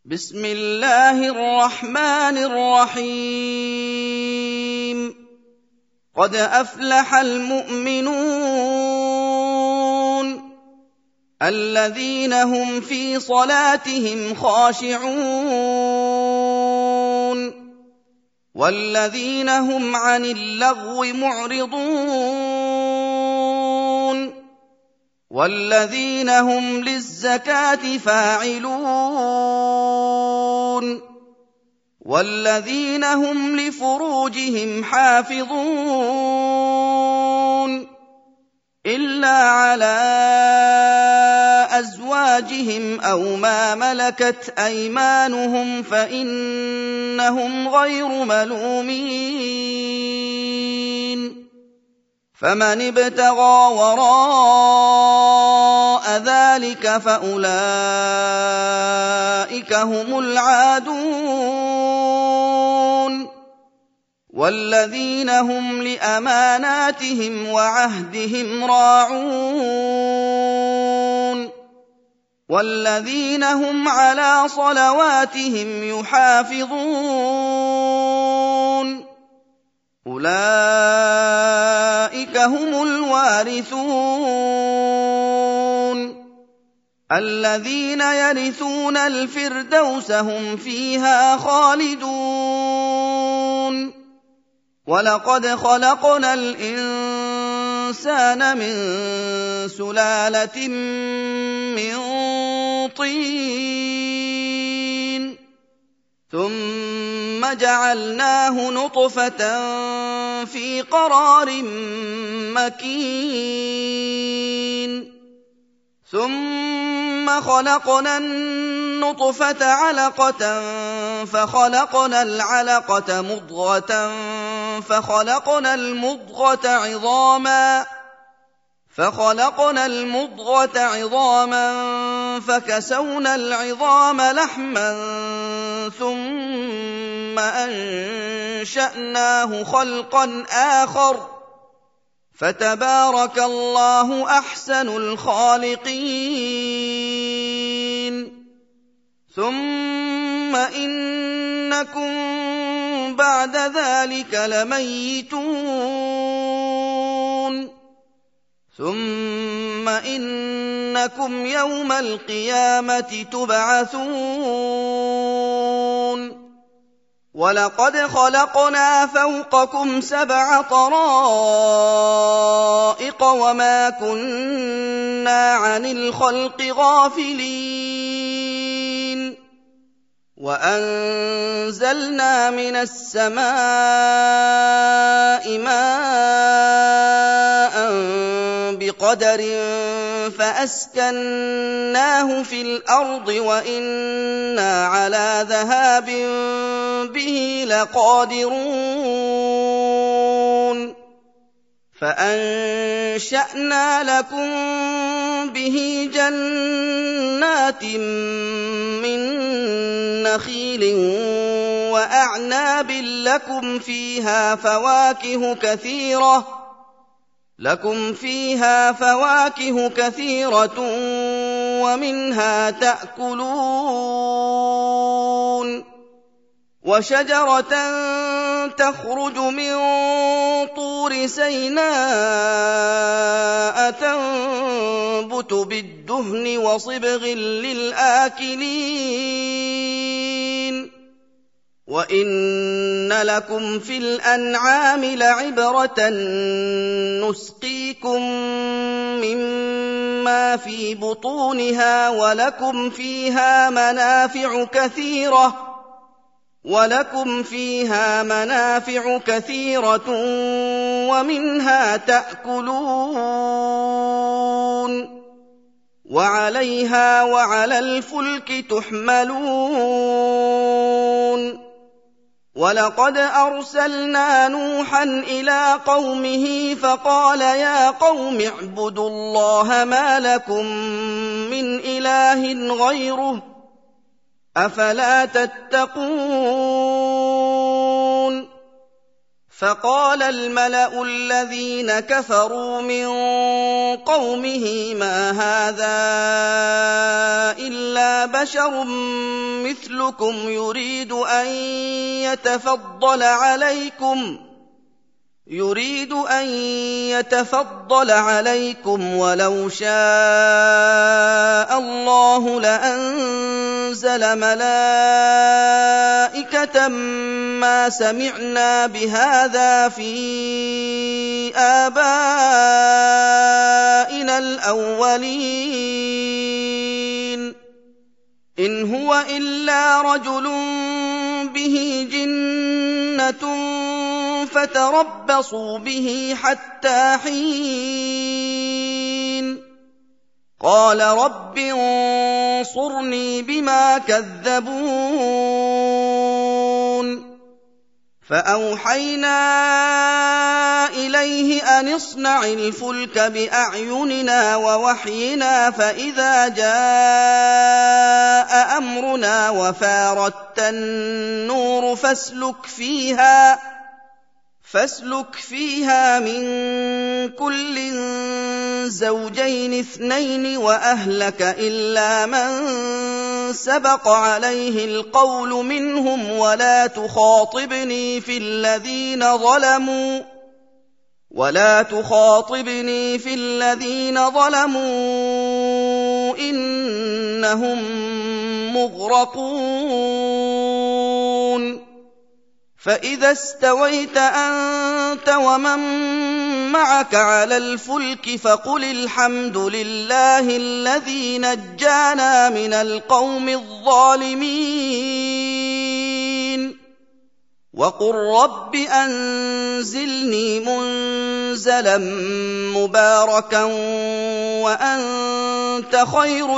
بسم الله الرحمن الرحيم قد أفلح المؤمنون الذين هم في صلاتهم خاشعون والذين هم عن اللغو معرضون والذين هم للزكاة فاعلون والذين هم لفروجهم حافظون إلا على أزواجهم أو ما ملكت أيمانهم فإنهم غير ملومين فمن ابتغى وراء ذلك فأولئك هم العادون والذين هم لأماناتهم وعهدهم راعون والذين هم على صلواتهم يحافظون أولئك هم الوارثون الذين يرثون الفردوس هم فيها خالدون ولقد خلقنا الإنسان من سلالة من طين ثم جعلناه نطفة في قرار مكين ثم خلقنا النطفة علقة فخلقنا العلقة مضغة فخلقنا المضغة عظاما فكسونا العظام لحما ثم أنشأناه خلقا آخر فتبارك الله أحسن الخالقين ثم إنكم بعد ذلك لميتون ثم إنكم يوم القيامة تبعثون ولقد خلقنا فوقكم 7 طرائق وما كنا عن الخلق غافلين وأنزلنا من السماء ماء بقدر فأسكناه في الأرض وإنا على ذهاب به لقادرون فأنشأنا لكم به جنات من نخيل وأعناب لكم فيها فواكه كثيرة ومنها تأكلون وشجرة تخرج من طور سيناء تنبت بالدهن وصبغ للآكلين وإن لكم في الأنعام لعبرة نسقيكم مما في بطونها ولكم فيها منافع كثيرة ومنها تأكلون وعليها وعلى الفلك تحملون ولقد أرسلنا نوحا إلى قومه فقال يا قوم اعبدوا الله ما لكم من إله غيره أفلا تتقون فقال الملأ الذين كفروا من قومه ما هذا إلا بشر مثلكم يريد أن يتفضل عليكم ولو شاء الله لأنزل ملائكة ما سمعنا بهذا في آبائنا الأولين إن هو إلا رجل به جنة فتربصوا به حتى حين قال رب انصرني بما كذبون فأوحينا إليه أن اصنع الفلك بأعيننا ووحينا فإذا جاء أمرنا وفاردت النور فاسلك فيها من كل زوجين اثنين وأهلك إلا من سبق عليه القول منهم ولا تخاطبني في الذين ظلموا إنهم مغرقون فإذا استويت أنت ومن معك على الفلك فقل الحمد لله الذي نجانا من القوم الظالمين وقل رب أنزلني منزلا مباركا وأنت خير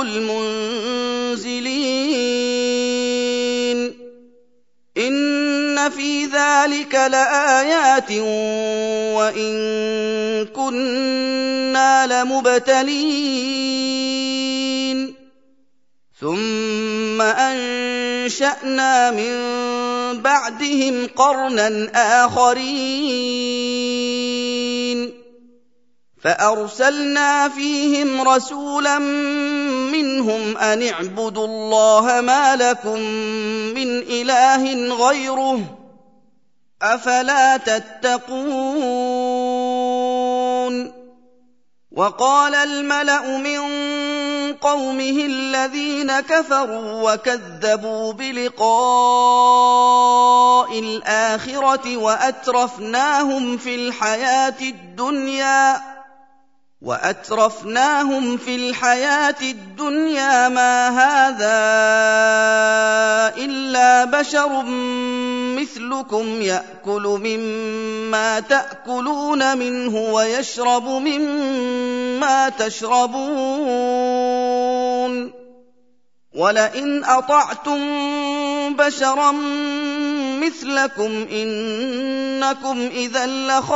المنزلين إن في ذلك لآيات وإن كنا لمبتلين ثم أنشأنا من بعدهم قرنا آخرين فأرسلنا فيهم رسولا منهم أن اعبدوا الله ما لكم من إله غيره أفلا تتقون وقال الملأ من قومه الذين كفروا وكذبوا بلقاء الآخرة وأترفناهم في الحياة الدنيا ما هذا إلا بشر مثلكم يأكل مما تأكلون منه ويشرب مما تشربون ولئن أطعتم بشرا مثلكم إنكم إذا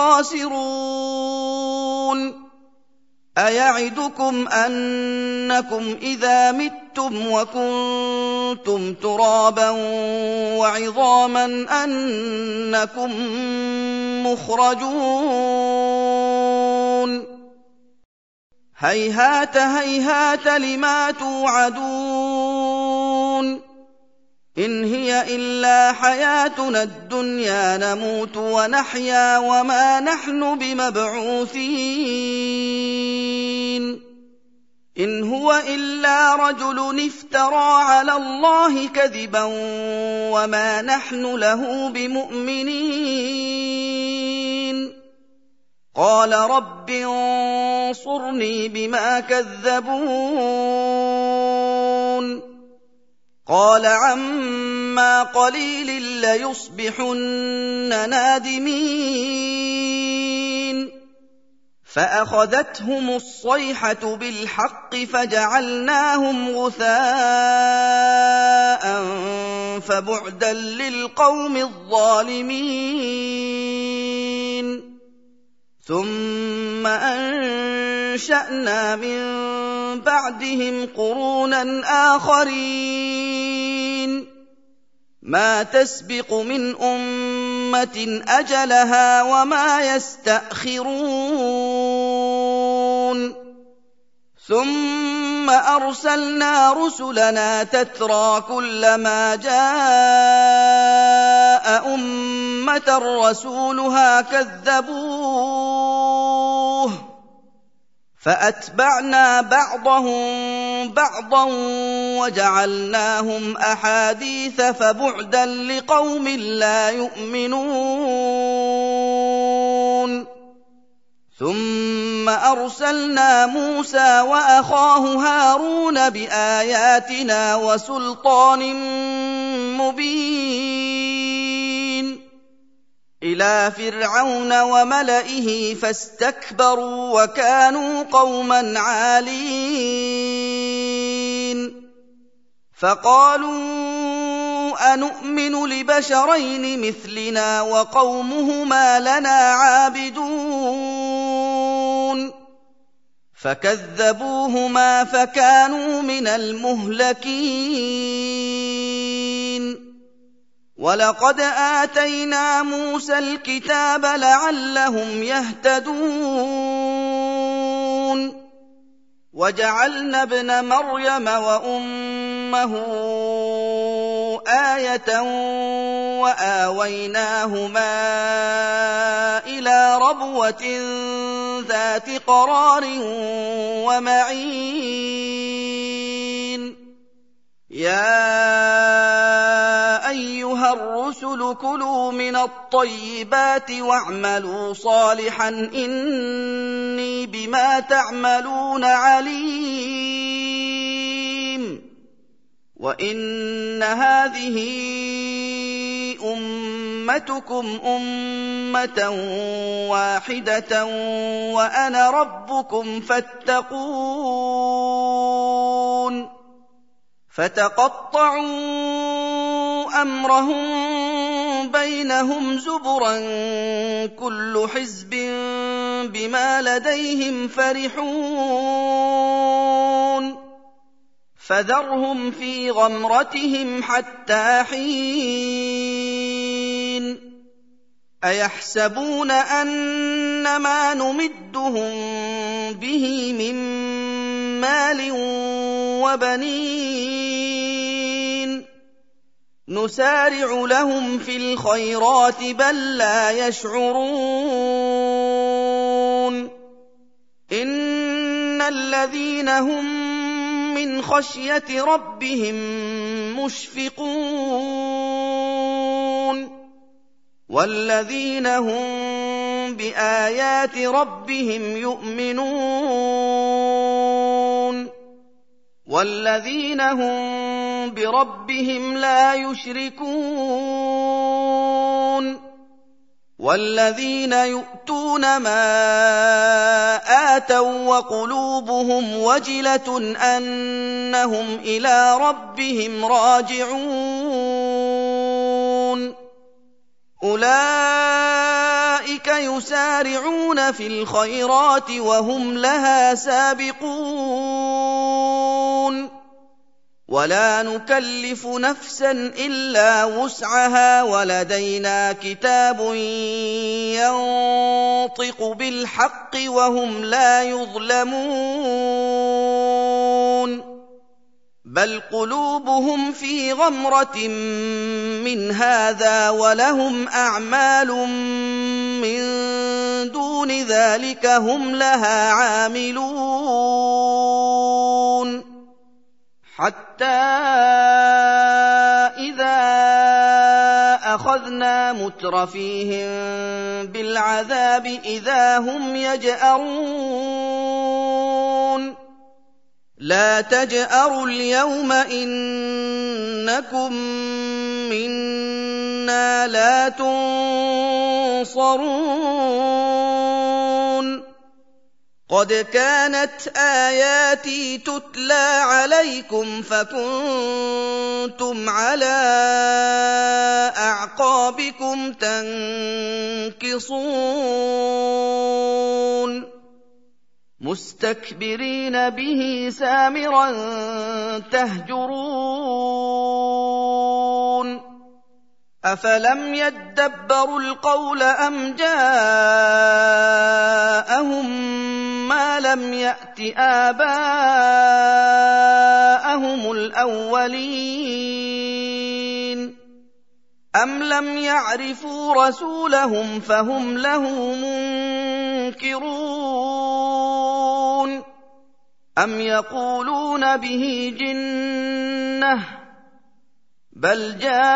لخاسرون أيعدكم أنكم إذا متم وكنتم ترابا وعظاما أنكم مخرجون هيهات هيهات لما توعدون إن هي إلا حياتنا الدنيا نموت ونحيا وما نحن بمبعوثين إن هو إلا رجل افترى على الله كذبا وما نحن له بمؤمنين قال رب انصرني بما كذبون قال عما قليل ليصبحن نادمين فأخذتهم الصيحة بالحق فجعلناهم غثاء فبعدا للقوم الظالمين ثم أنشأنا من بعدهم قرونا آخرين ما تسبق من أُمَّةٍ أَجَلَهَا وَمَا يَسْتَأْخِرُونَ ثُمَّ أَرْسَلْنَا رُسُلَنَا تَتْرَىٰ كُلَّمَا جَاءَ أُمَّةً رَّسُولُهَا كَذَّبُوهُ فَأَتْبَعْنَا بَعْضَهُم بَعْضًا وَجَعَلْنَاهُمْ أَحَادِيثَ فَبُعْدًا لِّقَوْمٍ لَّا يُؤْمِنُونَ ثُمَّ أَرْسَلْنَا مُوسَىٰ وَأَخَاهُ هَارُونَ بِآيَاتِنَا وَسُلْطَانٍ مُّبِينٍ إِلَىٰ فِرْعَوْنَ وَمَلَئِهِ فَاسْتَكْبَرُوا وَكَانُوا قَوْمًا عَالِينَ فَقَالُوا أَنُؤْمِنُ لِبَشَرَيْنِ مِثْلِنَا وَقَوْمُهُمَا لَنَا عَابِدُونَ فَكَذَّبُوهُمَا فَكَانُوا مِنَ الْمُهْلَكِينَ وَلَقَدْ آتَيْنَا مُوسَى الْكِتَابَ لَعَلَّهُمْ يَهْتَدُونَ وَجَعَلْنَا ابْنَ مَرْيَمَ وَأُمَّهُ آيَةً وَآوَيْنَاهُمَا إِلَىٰ رَبْوَةٍ ذَاتِ قَرَارٍ وَمَعِينٍ يَا أَيُّهَا الرُّسُلُ كُلُوا مِنَ الطَّيِّبَاتِ وَاعْمَلُوا صَالِحًا إِنِّي بِمَا تَعْمَلُونَ عَلِيمٌ وَإِنَّ هَٰذِهِ أُمَّتُكُمْ أُمَّةً وَاحِدَةً وَأَنَا رَبُّكُمْ فَاتَّقُونِ فَتَقَطَّعُوا أَمْرَهُم بَيْنَهُمْ زُبُرًا كُلُّ حِزْبٍ بِمَا لَدَيْهِمْ فَرِحُونَ فَذَرْهُمْ فِي غَمْرَتِهِمْ حَتَّىٰ حِينٍ أَيَحْسَبُونَ أَنَّمَا نُمِدُّهُم بِهِ مِن مَّالٍ وَبَنِينَ نُسَارِعُ لَهُمْ فِي الْخَيْرَاتِ بَل لَّا يَشْعُرُونَ إِنَّ الَّذِينَ هُم مِّنْ خَشْيَةِ رَبِّهِم مُّشْفِقُونَ وَالَّذِينَ هُم بِآيَاتِ رَبِّهِمْ يُؤْمِنُونَ وَالَّذِينَ هُم بِرَبِّهِمْ لَا يُشْرِكُونَ وَالَّذِينَ يُؤْتُونَ مَا آتَوا وَّقُلُوبُهُمْ وَجِلَةٌ أَنَّهُمْ إِلَىٰ رَبِّهِمْ رَاجِعُونَ أُولَٰئِكَ يُسَارِعُونَ فِي الْخَيْرَاتِ وَهُمْ لَهَا سَابِقُونَ وَلَا نُكَلِّفُ نَفْسًا إِلَّا وُسْعَهَا وَلَدَيْنَا كِتَابٌ يَنطِقُ بِالْحَقِّ وَهُمْ لَا يُظْلَمُونَ بَلْ قُلُوبُهُمْ فِي غَمْرَةٍ مِّنْ هَٰذَا وَلَهُمْ أَعْمَالٌ مِّن دُونِ ذَٰلِكَ هُمْ لَهَا عَامِلُونَ حَتَّىٰ إِذَا أَخَذْنَا مُتْرَفِيهِم بِالْعَذَابِ إِذَا هُمْ يَجْأَرُونَ لَا تَجْأَرُوا الْيَوْمَ إِنَّكُم مِّنَّا لَا تُنصَرُونَ قَدْ كَانَتْ آيَاتِي تُتْلَىٰ عَلَيْكُمْ فَكُنتُمْ عَلَىٰ أَعْقَابِكُمْ تَنكِصُونَ مُسْتَكْبِرِينَ بِهِ سَامِرًا تَهْجُرُونَ أفلم يدبروا القول أم جاءهم ما لم يأت آباءهم الأولين أم لم يعرفوا رسولهم فهم له منكرون أم يقولون به جنة بل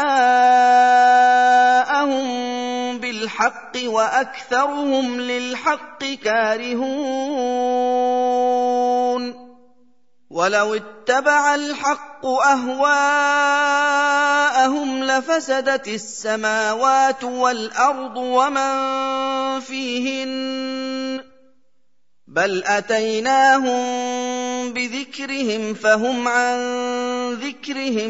جاءهم بالحق وأكثرهم للحق كارهون ولو اتبع الحق أهواءهم لفسدت السماوات والأرض ومن فيهن بل أتيناهم بذكرهم فهم عن ذكرهم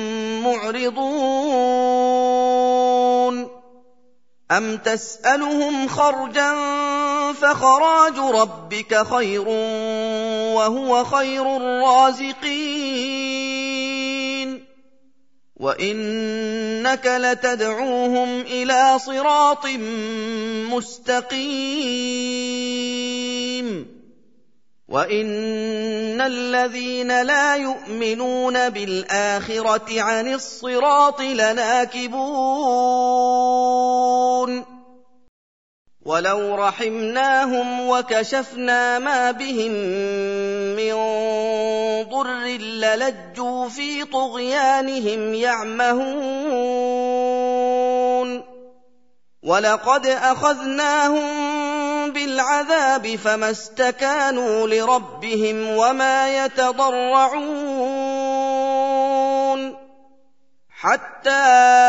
معرضون أم تسألهم خرجا فخراج ربك خير وهو خير الرازقين وإنك لتدعوهم إلى صراط مستقيم وإن الذين لا يؤمنون بالآخرة عن الصراط لناكبون ولو رحمناهم وكشفنا ما بهم من ضر للجوا في طغيانهم يعمهون ولقد أخذناهم بالعذاب فما استكانوا لربهم وما يتضرعون حتى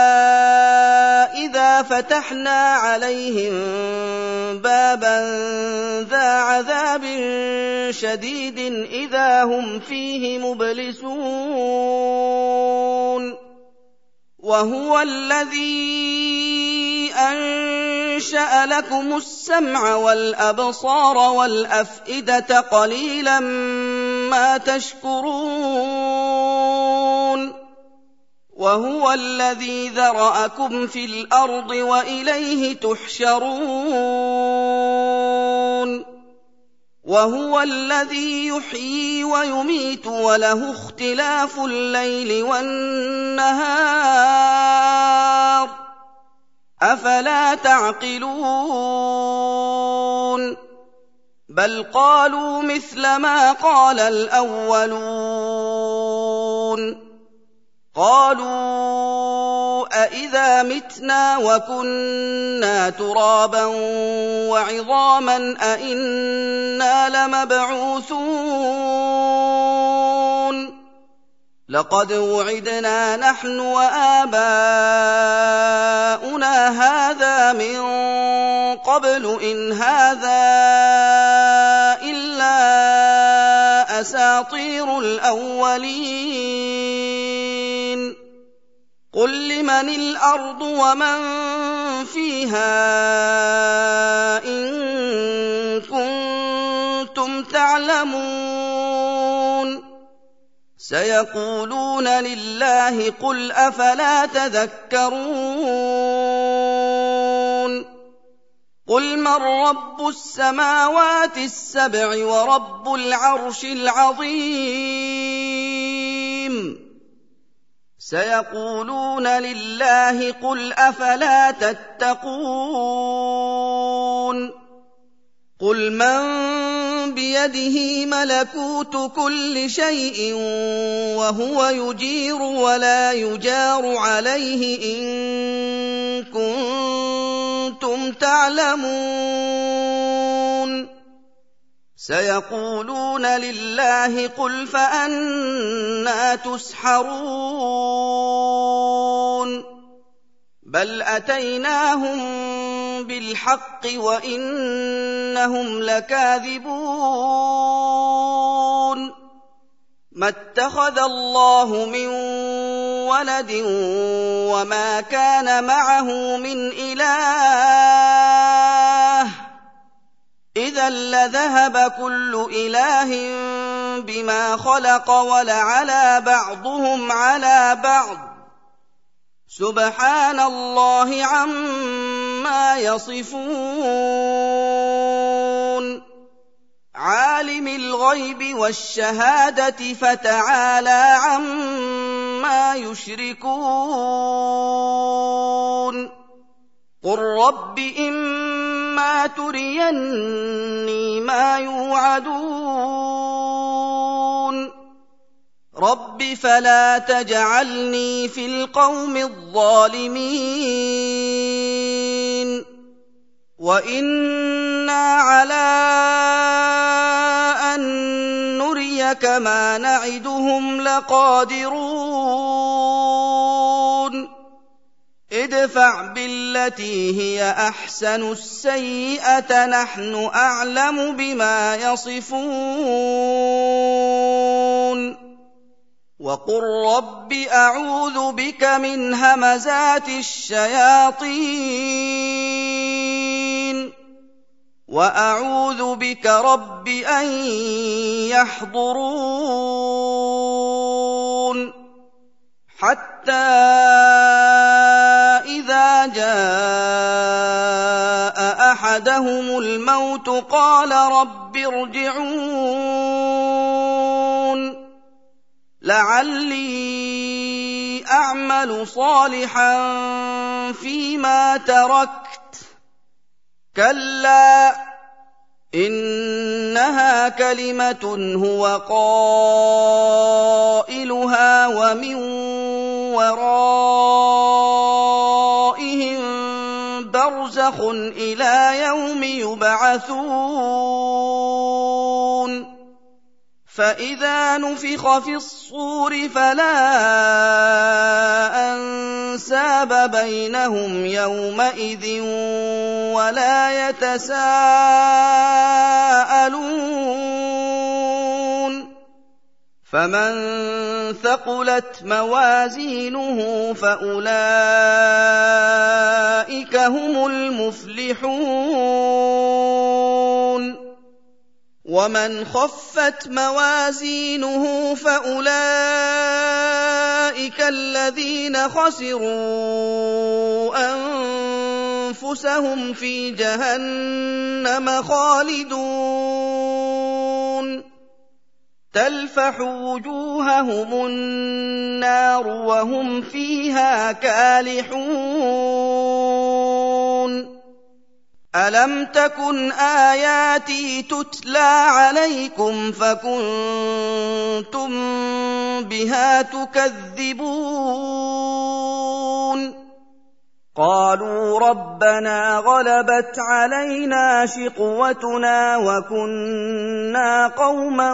إذا فتحنا عليهم بابا ذا عذاب شديد إذا هم فيه مبلسون وهو الذي أنشأ لكم السمع والأبصار والأفئدة قليلا ما تشكرون وهو الذي ذرأكم في الأرض وإليه تحشرون وهو الذي يحيي ويميت وله اختلاف الليل والنهار أفلا تعقلون بل قالوا مثل ما قال الأولون قالوا أإذا متنا وكنا ترابا وعظاما أإنا لمبعوثون لقد وعدنا نحن وآباؤنا هذا من قبل إن هذا إلا أساطير الأولين قل لمن الأرض ومن فيها إن كنتم تعلمون سيقولون لله قل أفلا تذكرون قل من رب السماوات السبع ورب العرش العظيم سيقولون لله قل أفلا تتقون قل من بيده ملكوت كل شيء وهو يجير ولا يجار عليه إن كنتم تعلمون سيقولون لله قل فأنى تسحرون بل أتيناهم بالحق وإنهم لكاذبون ما اتخذ الله من ولد وما كان معه من إله إذا لذهب كل إله بما خلق ولعلى بعضهم على بعض سبحان الله عما يصفون عالم الغيب والشهادة فتعالى عما يشركون قل رب إما تريني ما يوعدون رب فلا تجعلني في القوم الظالمين وإنا على أن نريك ما نعدهم لقادرون ادفع بالتي هي أحسن السيئة نحن أعلم بما يصفون وقل رب أعوذ بك من همزات الشياطين وأعوذ بك رب أن يحضرون حتى إذا جاء أحدهم الموت قال رب ارجعون لعلي أعمل صالحا فيما تركت كلا إنها كلمة هو قائلها ومن ورائهم برزخ إلى يوم يبعثون فإذا نفخ في الصور فلا أنساب بينهم يومئذ ولا يتساءلون فمن ثقلت موازينه فأولئك هم المفلحون ومن خفت موازينه فأولئك الذين خسروا أنفسهم في جهنم خالدون تلفح وجوههم النار وهم فيها كالحون ألم تكن آياتي تتلى عليكم فكنتم بها تكذبون قالوا ربنا غلبت علينا شقوتنا وكنا قوما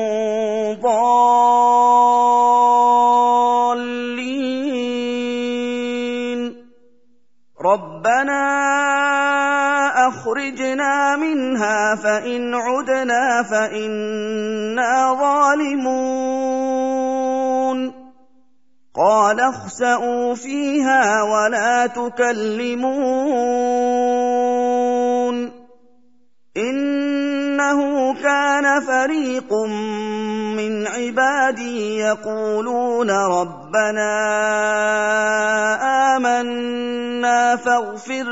ضالين ربنا أخرجنا منها فإن عدنا فإنا ظالمون قال اخسئوا فيها ولا تكلمون إنه كان فريق من عبادي يقولون ربنا آمنا فاغفر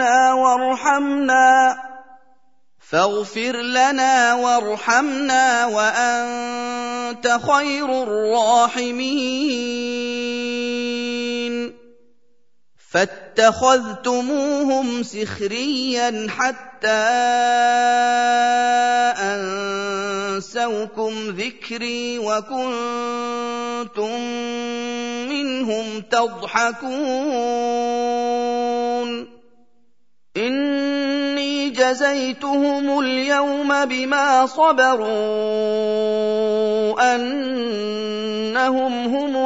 لنا وارحمنا وأنت خير الراحمين فاتخذتموهم سخريا حتى أنسوكم ذكري وكنتم منهم تضحكون إني جزيتهم اليوم بما صبروا أنهم هم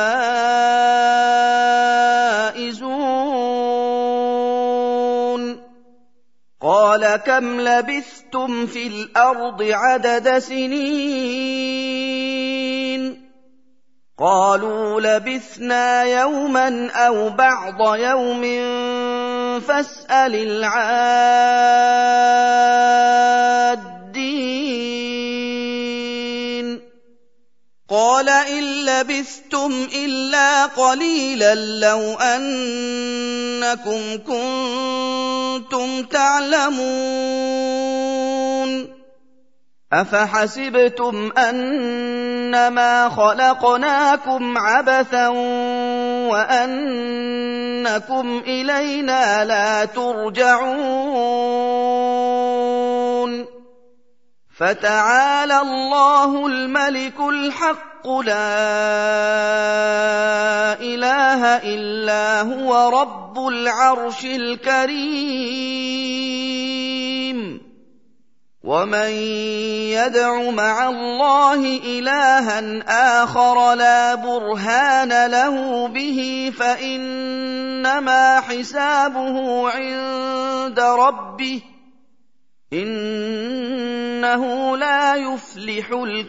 الفائزون قال كم لبثتم في الأرض عدد سنين قالوا لبثنا يوما أو بعض يوم فاسأل العادين قال إن لبثتم إلا قليلا لو أنكم كنتم تعلمون أفحسبتم أنما خلقناكم عبثا وأنكم إلينا لا ترجعون فتعالى الله الملك الحق لا إله إلا هو رب العرش الكريم ومن يدع مع الله إلها آخر لا برهان له به فإنما حسابه عند ربه إنه لا يفلح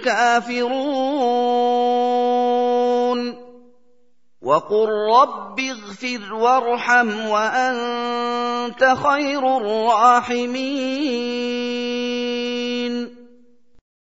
الكافرون وقل رب اغفر وارحم وأنت خير الراحمين